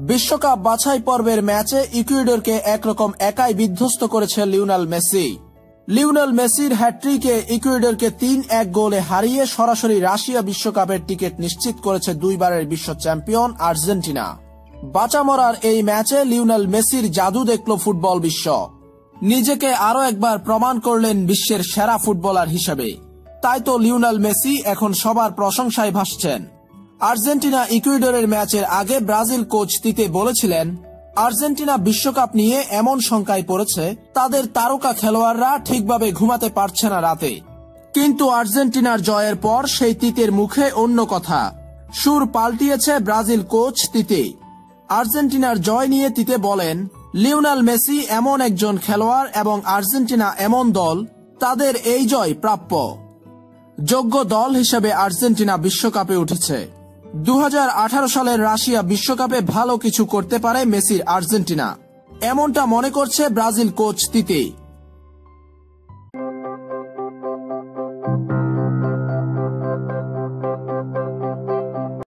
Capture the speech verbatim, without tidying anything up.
বিশ্বকাপ বাছাই পর্বের ম্যাচে ইকুয়েডরকে একরকম একাই বিধ্বস্ত করেছে লিওনেল মেসি। লিওনেল মেসির হ্যাট্রিকে ইকুয়েডরকে তিন এক গোলে হারিয়ে সরাসরি রাশিয়া বিশ্বকাপের টিকিট নিশ্চিত করেছে দুইবারের বিশ্ব চ্যাম্পিয়ন আর্জেন্টিনা। বাঁচা মরার এই ম্যাচে লিওনেল মেসির জাদু দেখল ফুটবল বিশ্ব। নিজেকে আরও একবার প্রমাণ করলেন বিশ্বের সেরা ফুটবলার হিসেবে। তাই তো লিওনেল মেসি এখন সবার প্রশংসায় ভাসছেন। আর্জেন্টিনা ইকুয়েডরের ম্যাচের আগে ব্রাজিল কোচ তিতে বলেছিলেন, আর্জেন্টিনা বিশ্বকাপ নিয়ে এমন শঙ্কায় পড়েছে তাদের তারকা খেলোয়াড়রা ঠিকভাবে ঘুমাতে পারছে না রাতে। কিন্তু আর্জেন্টিনার জয়ের পর সেই তিতের মুখে অন্য কথা। সুর পাল্টিয়েছে ব্রাজিল কোচ তিতে। আর্জেন্টিনার জয় নিয়ে তিতে বলেন, লিওনেল মেসি এমন একজন খেলোয়াড় এবং আর্জেন্টিনা এমন দল, তাদের এই জয় প্রাপ্য। যোগ্য দল হিসেবে আর্জেন্টিনা বিশ্বকাপে উঠেছে। দু হাজার আঠারো সালের রাশিয়া বিশ্বকাপে ভালো কিছু করতে পারে মেসির আর্জেন্টিনা, এমনটা মনে করছে ব্রাজিল কোচ তিতে।